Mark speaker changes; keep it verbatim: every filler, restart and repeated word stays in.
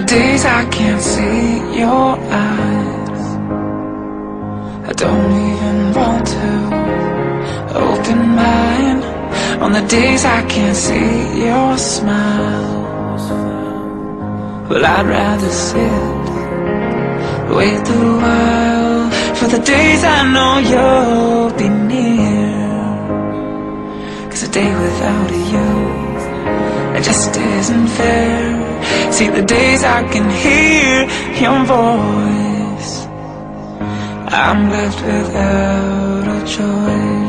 Speaker 1: the days I can't see your eyes, I don't even want to open mine. On the days I can't see your smile, well, I'd rather sit, wait the while for the days I know you'll be near. Cause a day without you, it just isn't fair. See, the days I can hear your voice, I'm left without a choice.